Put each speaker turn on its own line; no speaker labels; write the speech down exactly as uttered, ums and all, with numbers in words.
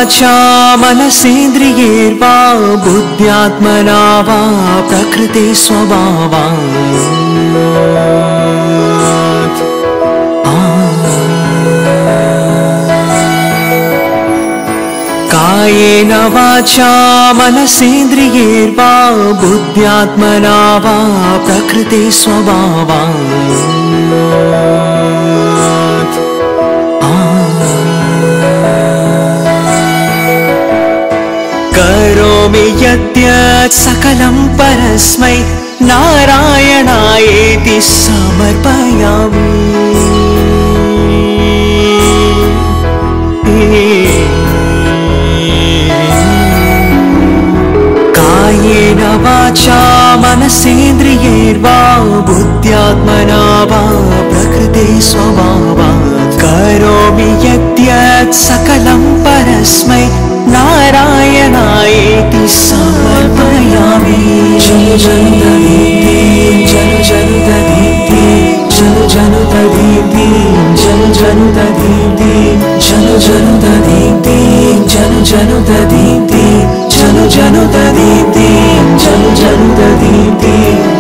वाचा मनसेन्द्रियैर्वा बुद्ध्यात्मना वा प्रकृते स्वभावात् कायेन वाचा मनसेन्द्रियैर्वा बुद्ध्यात्मना वा प्रकृते स्वभावात् करोमि यद्यत् सकलं परस्मै नारायणायेति समर्पयामि। कायेन वाचा मनसेन्द्रियैर्वा बुद्ध्यात्मना वा प्रकृते स्वभावात् करोमि यद्यत् सकलं परस्मै नारायणायेति समर्पयामि। जनु जनुदीप्ति जनु जनुदीप्ति जनु जनुदीप्ति जनु जनुदीप्ति जनु जनुदीप्ति जनु जनुदीप्ति जनु जनुदीप्ति जनु जनुदीप्ति